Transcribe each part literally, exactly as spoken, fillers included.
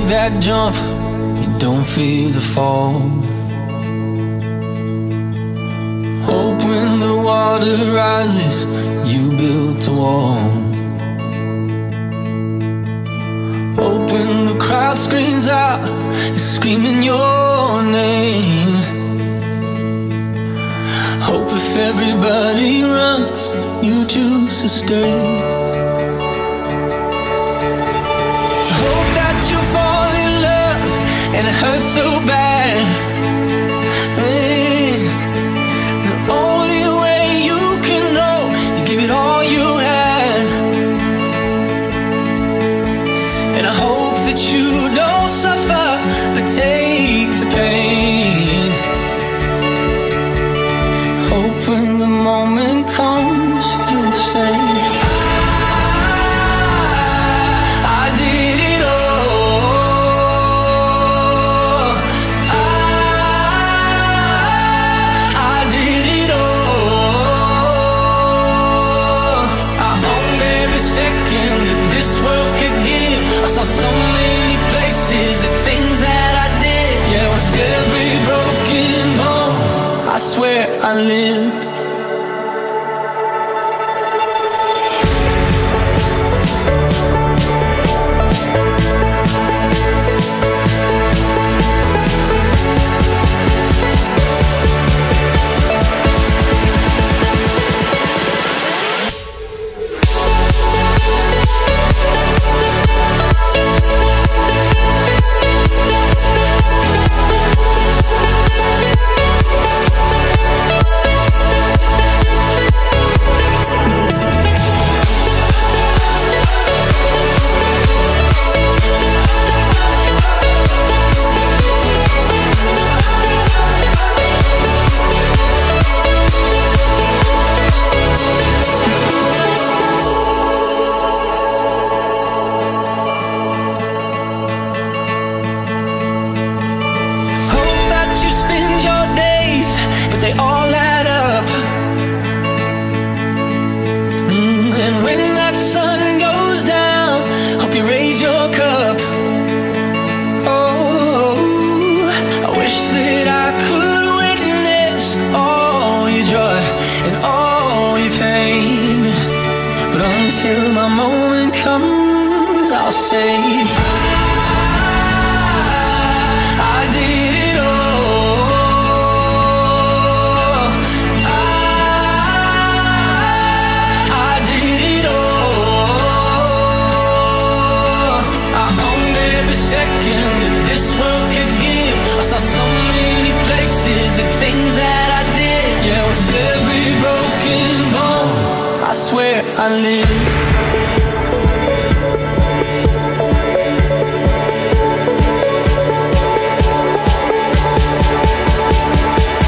that jump, you don't fear the fall. Hope when the water rises, you built a wall. Hope when the crowd screams out, you're screaming your name. Hope if everybody runs, you choose to stay. Hope that you fall in love and it hurts so bad. Hey, the only way you can know, you give it all you had. And I hope that you don't suffer, but take the pain. Hope when the moment comes, you'll say, I did it all. I, I did it all. I owned every second that this world could give. I saw so many places, the things that I did. Yeah, with every broken bone, I swear I lived. They all add up. mm, And when that sun goes down, hope you raise your cup. Oh, I wish that I could witness all your joy and all your pain. But until my moment comes, I'll say, I did it all. I live.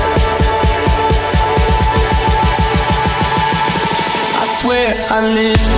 I swear I live.